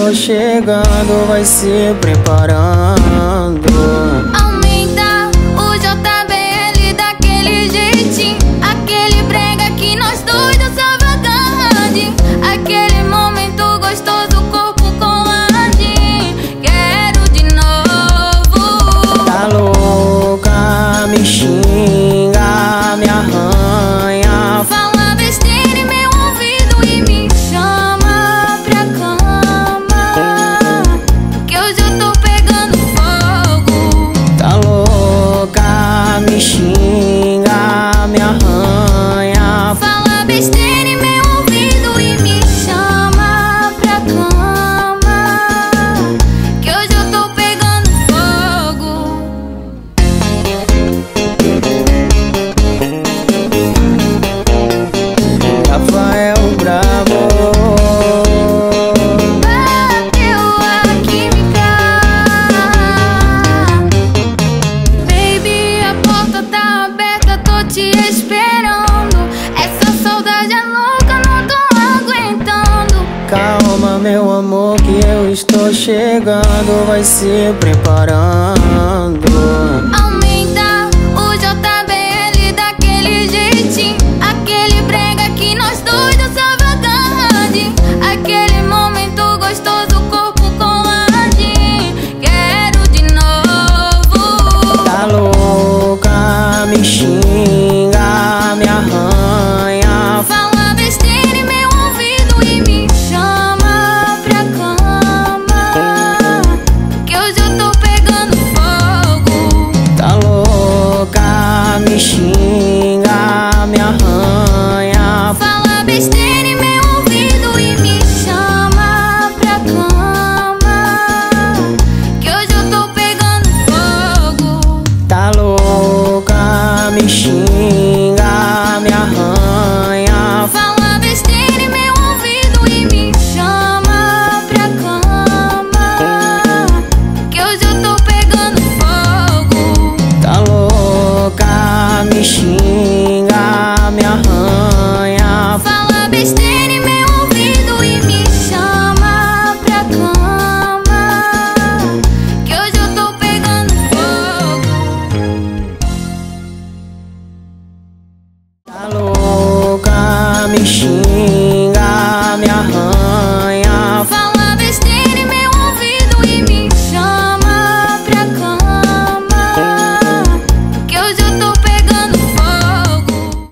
estou chegando, vai se preparando. Aumenta o JBL daquele jeitinho, aquele brega que nós dois dançamos agarradinho, aquele momento gostoso, corpo coladinho. Quero de novo. Tá louca, me xinga, me arranha, Fala besteira em meu ouvido e me chama pra cama, que hoje eu tô pegando fogo. tá louca, me xinga, me arranha, Fala besteira em meu ouvido e me chama pra cama, que hoje eu tô pegando fogo. Rafael Brabo. Bateu a química. Baby, a porta tá aberta, tô te esperando. Essa saudade é louca, não tô aguentando. Calma, meu amor, que eu estou chegando, vai se preparando. Aumenta o JBL daquele jeitinho, aquele brega que nós dois dançamos agarradinho, aquele momento gostoso, corpo coladinho. Quero de novo. Tá louca, me xinga, me arranha, Fala besteira em meu ouvido e me chama pra cama, que hoje eu tô pegando fogo. tá louca, me xinga, me arranha, Fala besteira em meu ouvido e me chama pra cama, que hoje eu tô pegando fogo. tá louca, me xinga, me arranha, Fala besteira em meu ouvido e me chama pra cama, que hoje eu tô pegando fogo. tá louca, me xinga, me arranha, Fala besteira em meu ouvido e me chama pra cama, que hoje eu tô pegando fogo. tá louca, me xinga.